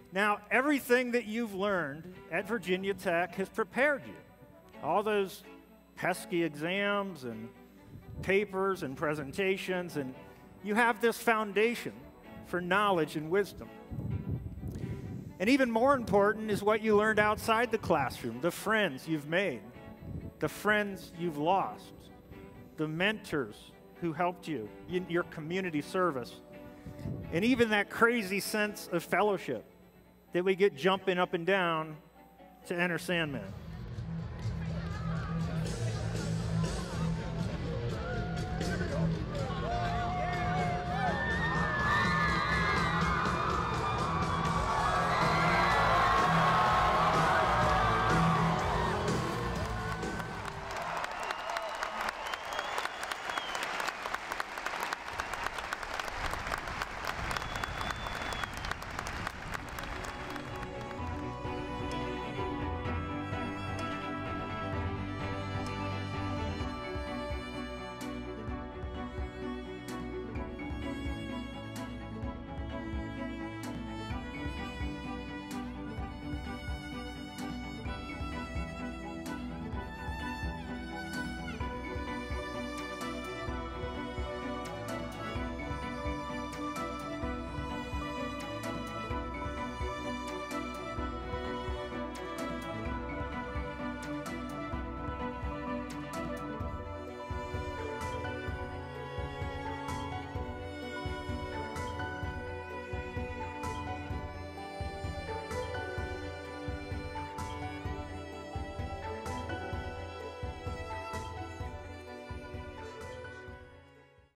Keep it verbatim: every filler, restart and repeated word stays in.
Now, everything that you've learned at Virginia Tech has prepared you. All those pesky exams and papers and presentations, and you have this foundation for knowledge and wisdom. And even more important is what you learned outside the classroom, the friends you've made, the friends you've lost, the mentors who helped you in your community service, and even that crazy sense of fellowship that we get jumping up and down to enter Sandman.